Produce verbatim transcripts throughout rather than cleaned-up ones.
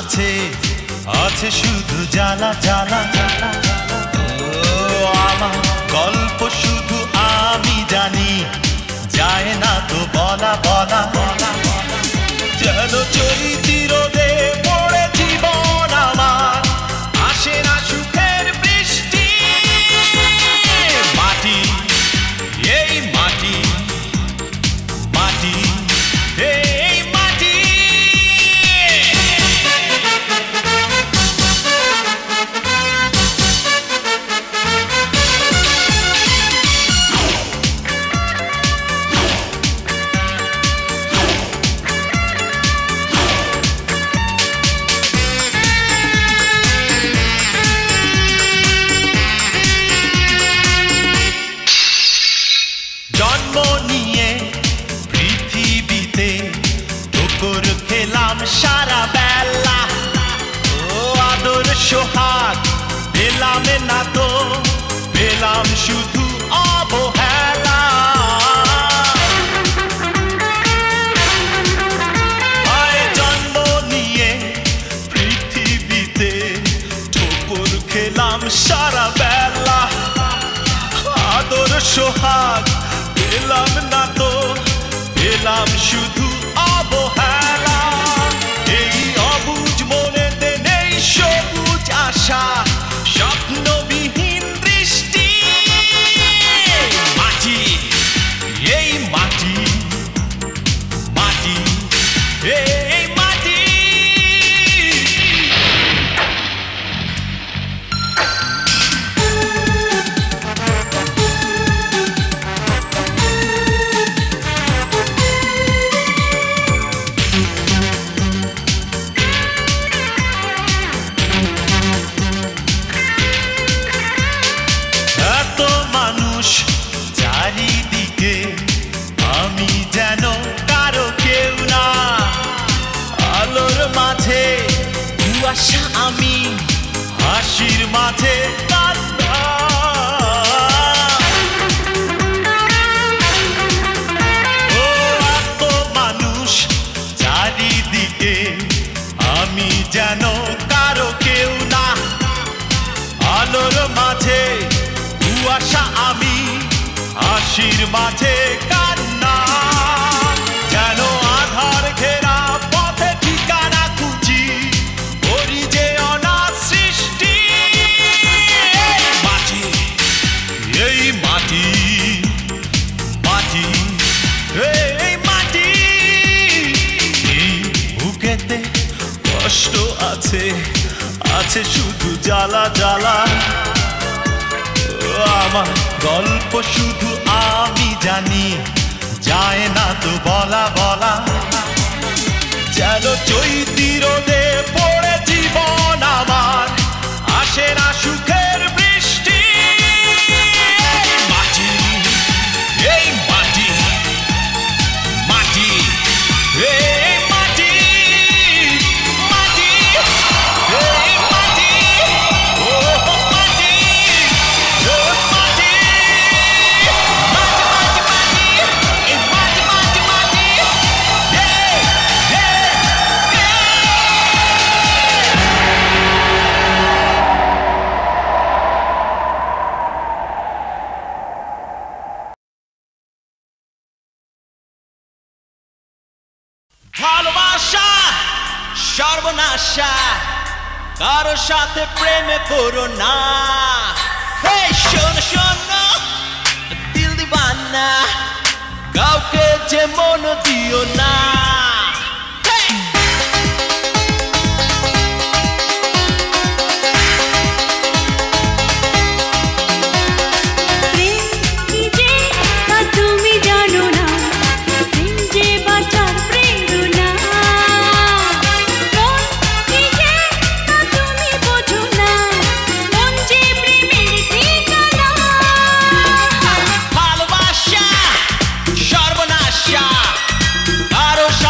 আছে আছে শুধু জ্বালা জ্বালা ও আমার গল্প শুধু আমি জানি যায় না তো বলা বলা যেন চৈতি রোদে পড়ে জীবন আমার আসে না সুখের বৃষ্টি মাটি এই মাটি মাটি এই মাটি জন্ম নিয়ে পৃথিবীতে ঠোকর খেলাম সারা বেলা ও আদর সোহাগ পেলাম না তো পেলাম শুধু অবহেলা জন্ম নিয়ে পৃথিবীতে ঠোকর খেলাম সারা বেলা আদর সোহাগ পেলাম না তো পেলাম শুধু অবহেলা এই অবুঝ মনেতে নেই সবুজ আশা স্বপ্নবিহীন দৃষ্টি মাটি এই মাটি মাটি এই মাটি চারিদিকে আমি যেন কারো কেউ না আলোর মাঝে কুয়াশা আমি হাসির মাঝে কান্না ও এত মানুষ চারিদিকে আমি যেন কারো কেউ না আলোর মাঝে কুয়াশা আমি হাসির মাঝে কান্না যেন আধার ঘেরা পথে ঠিকানা খুঁজি করি যে অনাথ সৃষ্টি মাটি এই মাটি মাটি এই মাটি এই বুকেতে কষ্ট আছে আছে শুধু জ্বালা জ্বালা আমার গল্প শুধু আমি জানি যায় না তো বলা বলা যেন চৈতি রোদে পড়ে জীবন আমার আসে না সুখের বৃষ্টি মাটি এই মাটি মাটি এই মাটি মাটি এই মাটি ও মাটি ভালোবাসা সর্বনাশা কারো সাথে প্রেমে করো না শোনো শোনো দিল দিবানা কাউকে যে মন দিও না সর্বনাশা কারো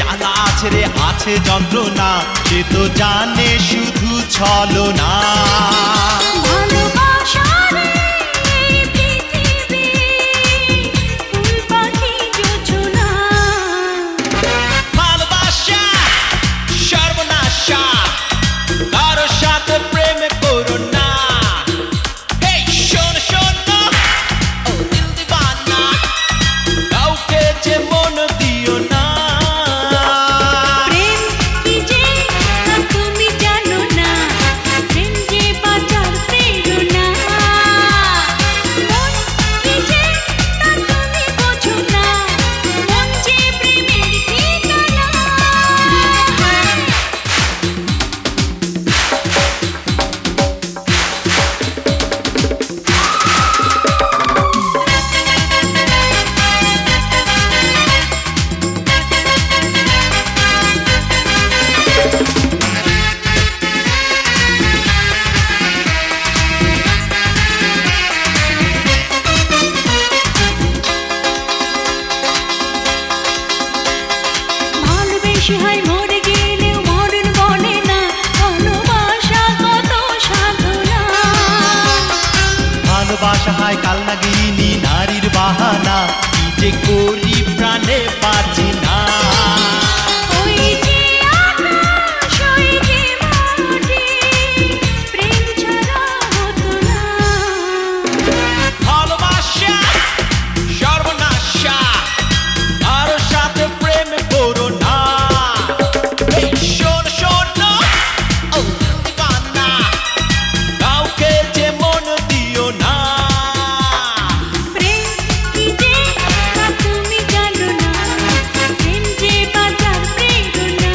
জ্বালা আছে রে আছে যন্ত্রণা, সে তো জানে শুধু ছলনা। ভালোবাসা সর্বনাশা, কারো সাথে প্রেম করো না। এই শোনো শোনো ও দিল দিবানা, কাউকে যে মন দিও না। প্রেম কি যে তা তুমি জানো না, প্রেম যে বাঁচার প্রেরণা। মন কি যে তা তুমি বোঝো না, মন যে প্রেমের ঠিকানা। ভালোবেসে হয় মরে গেলেও মরণ বলে না, ভালোবাসা কত সাধনা। ভালোবাসা হয় কাল নাগিনী নারীর বাহানা, কি যে করি প্রাণে পাচ্ছি না। ওই যে আকাশ ওই যে মাটি, প্রেম ছাড়া হতো না। ভালোবাসা সর্বনাশা, কারো সাথে প্রেম করো না। এই শোনো শোনো ও দিল দিবানা, কাউকে যে মন দিও না। প্রেম কি যে তা তুমি জানো না, প্রেম যে বাঁচার প্রেরণা।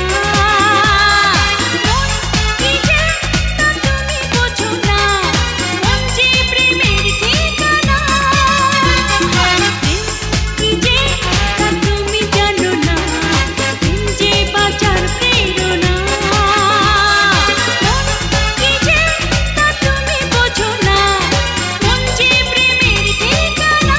মন কি যে তা তুমি বোঝো না, মন যে প্রেমের ঠিকানা। প্রেম কি যে তা তুমি জানো না, প্রেম যে বাঁচার প্রেরণা। মন কি যে তা তুমি বোঝো না, মন যে প্রেমের ঠিকানা।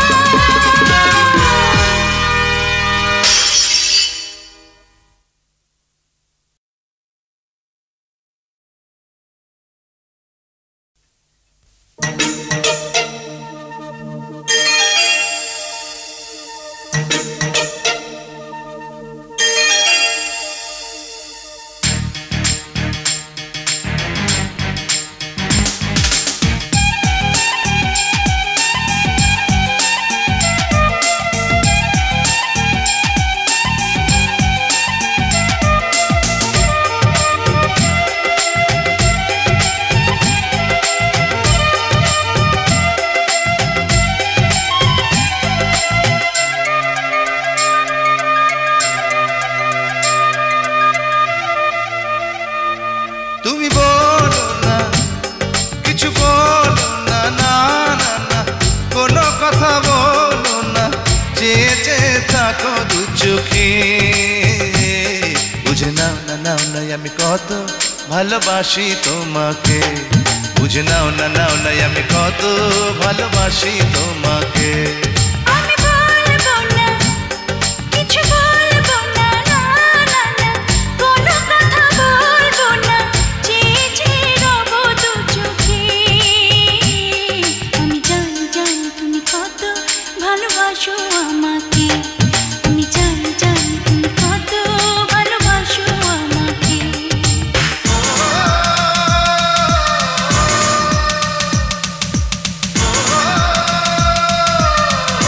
তুমি বলো না, কিছু বলো না, না না না, কোনো কথা বলো না, চেয়ে চেয়ে থাকো দু চোখে। বুঝে নাও না নাও না আমি কত ভালোবাসি তোমাকে, বুঝে নাও না নাও না আমি কত ভালোবাসি তোমাকে। আমি বলবো না, কিছু বলবো না, না না না, কোনো কথা বলবো না, চেয়ে চেয়ে রব দু চোখে। আমি জানি জানি তুমি কত ভালোবাসো আমাকে, আমি জানি জানি তুমি কত ভালোবাসো আমাকে। ও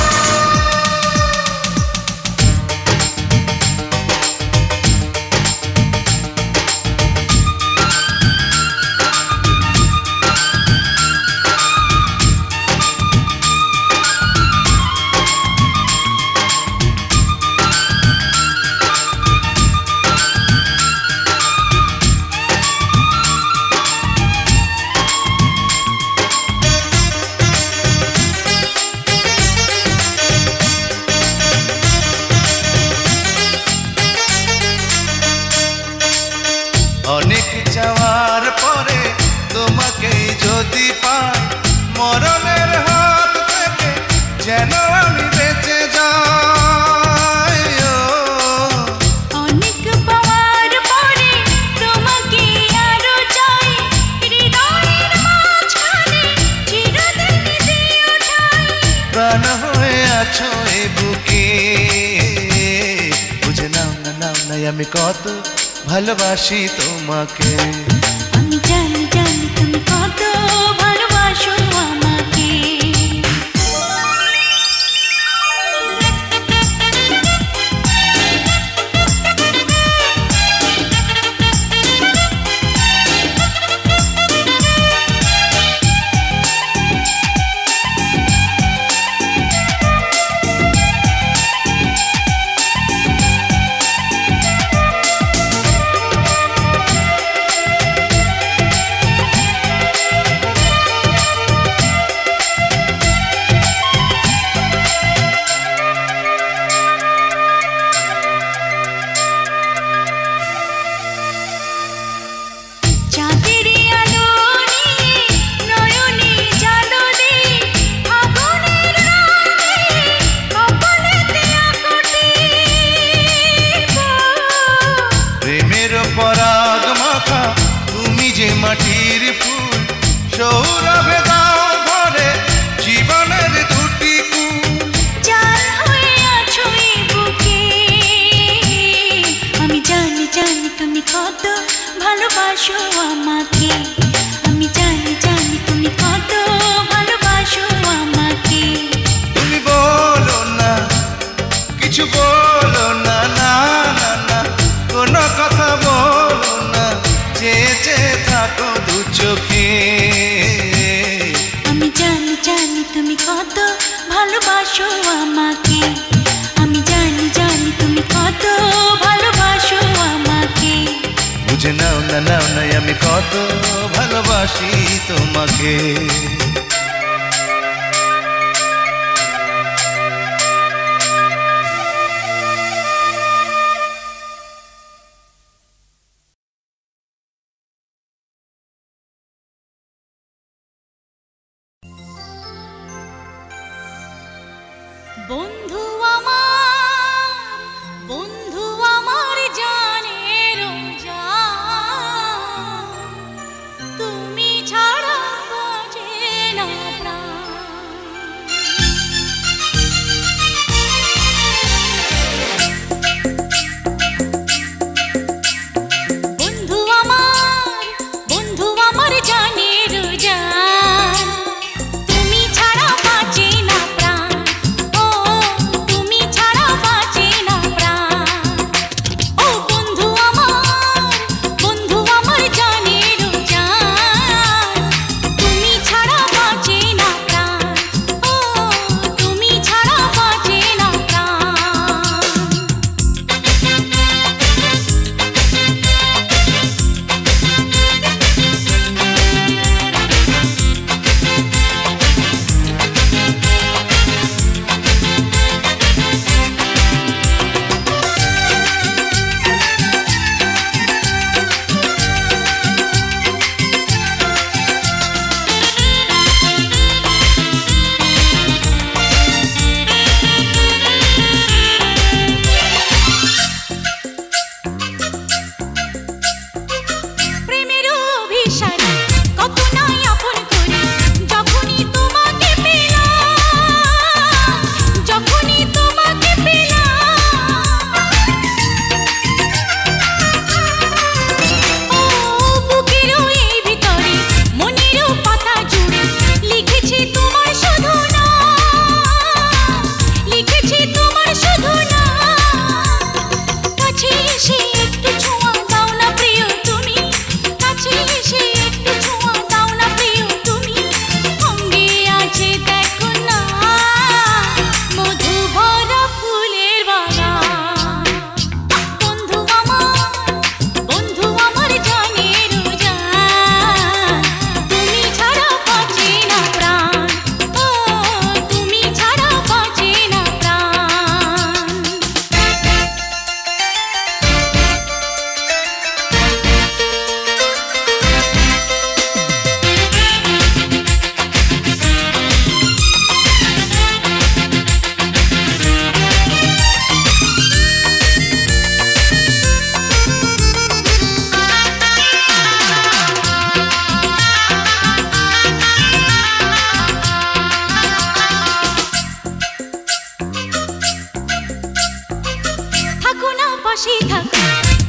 আমি কত ভালোবাসি তোমাকে। আমি জানি জানি তুমি কত ভালোবাসো আমাকে। পরাগ মাখা তুমি যে মাটির ফুল, সৌরভে দাও ভরে জীবনের দুটি কুল। জান হয়ে আছো এই বুকে, আমি জানি জানি তুমি কত ভালোবাসো আমাকে। আমি জানি জানি তুমি কত ভালোবাসো আমাকে। তুমি বলো না কিছু বলো না, না না না কোনো কথা বলো না, চেয়ে চেয়ে থাকো দু চোখে। আমি জানি জানি তুমি কত ভালোবাসো আমাকে। আমি জানি জানি তুমি কত ভালোবাসো আমাকে। বুঝে নাও না নাও না আমি কত ভালোবাসি তোমাকে। বন্ধু আমার বন্ধু আমার জানের জান, তুমি ছাড়া বাঁচে না প্রাণ। বন্ধু আমার বন্ধু আমার জানের জান, তুমি ছাড়া বাঁচে না প্রাণ। ও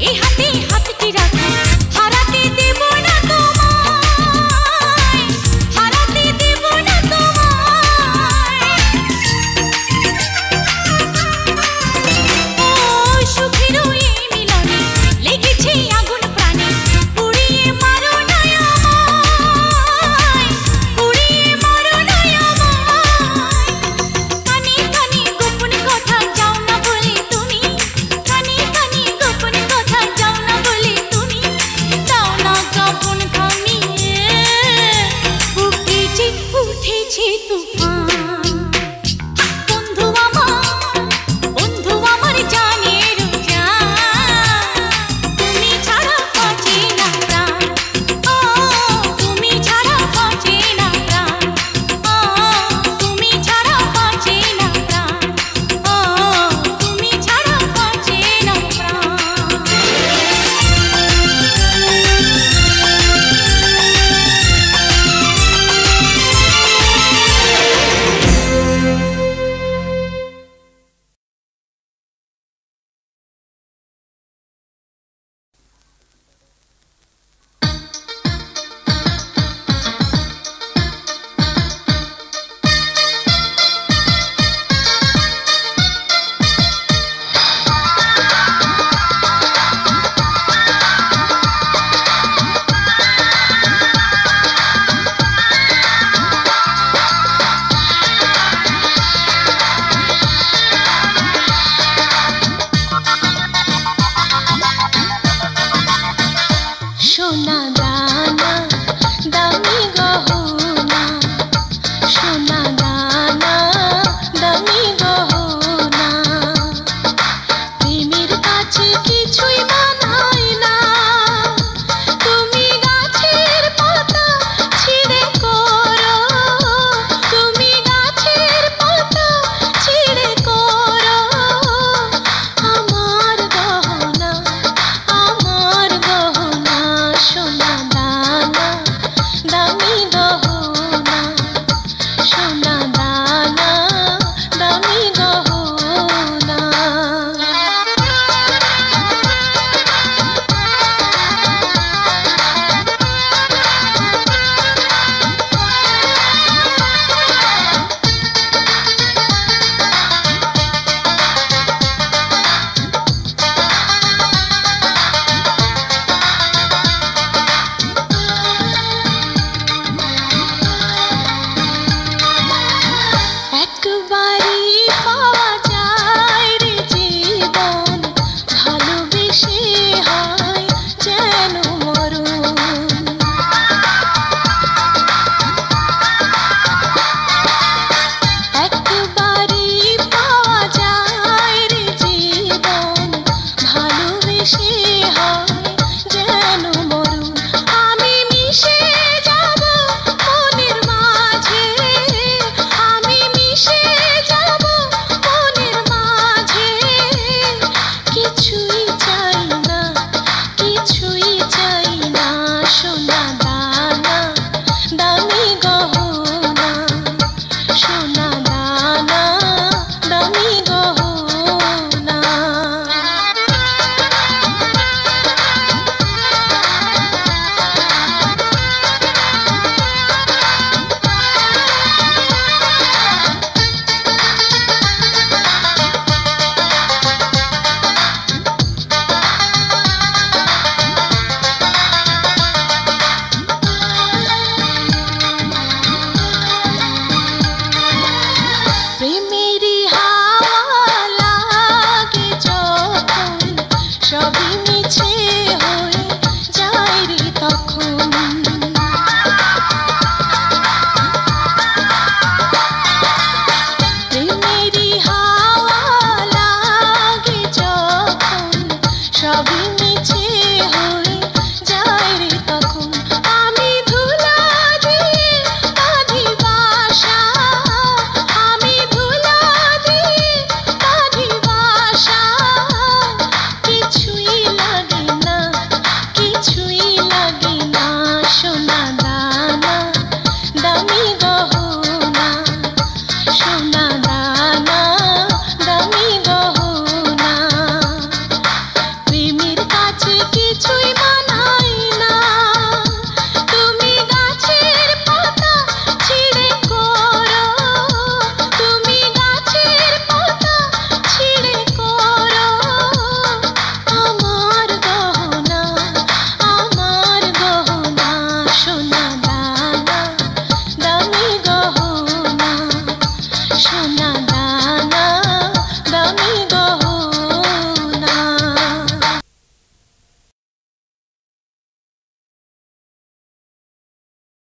সবই মিছে